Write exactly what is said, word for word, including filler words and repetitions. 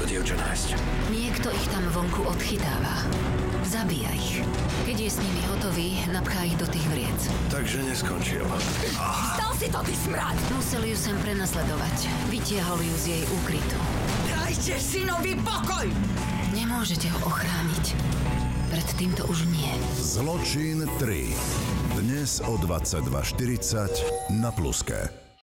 to dievča nájsť. Niekto ich tam vonku odchytáva. Zabíja ich. Keď je s nimi hotový, napchá ich do tých vriec. Takže neskončil. Stal si to, ty smrad! Musel ju sem prenasledovať. Vytiahol ju z jej úkrytu. Dajte synovi pokoj! Nemôžete ho ochrániť. Pred týmto už nie. Zločin tri. Dnes o dvadsaťdva štyridsať na Pluske.